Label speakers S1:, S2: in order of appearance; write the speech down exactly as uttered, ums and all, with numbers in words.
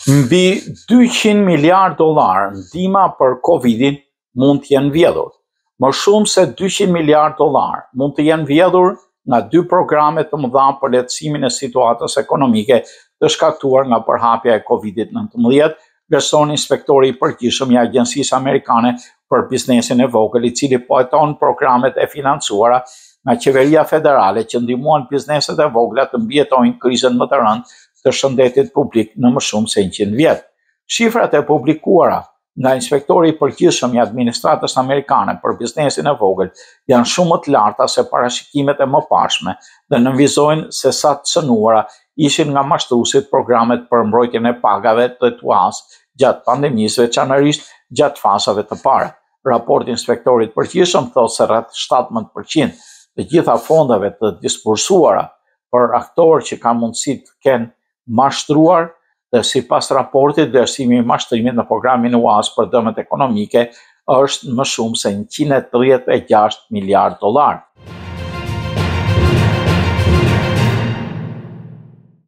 S1: Mbi dyqind miliardë dollar ndihma për Covidin mund të jenë vjedhur. Më shumë se dyqind miliardë dollar mund të jenë vjedhur nga dy programe të mëdha për lehtësimin e situatës ekonomike të shkaktuar nga përhapja e Covidit nëntëmbëdhjetë, vlerëson inspektori i përgjithshëm i Agjencisë Amerikane për biznesin e vogël, i cili pajton programet e financuara nga qeveria federale që ndihmuan bizneset e vogla të mbijetojnë krizën më të rëndë të shëndetit publik në më shumë se njëqind vjet. Shifrat e publikuara nga inspektori i përgjithshëm i administratës amerikane për biznesin e vogël janë shumë më të larta se parashikimet e mëparshme dhe nënvizojnë se sa të cënuara ishin nga mashtruesit programet për mbrojtjen e pagave të tuas gjatë pandemisë, veçanërisht gjatë fasave të para. Raporti i inspektorit përgjithshëm thotë se rreth shtatëmbëdhjetë përqind të gjitha fondeve të disbursuara për aktorë që kanë mundësi të kenë mashtruar, dhe si pas raportit, vlerësimi i mashtrimit në programin U A S për dëmet ekonomike është më shumë se njëqind e tridhjetë e gjashtë miliardë dollar.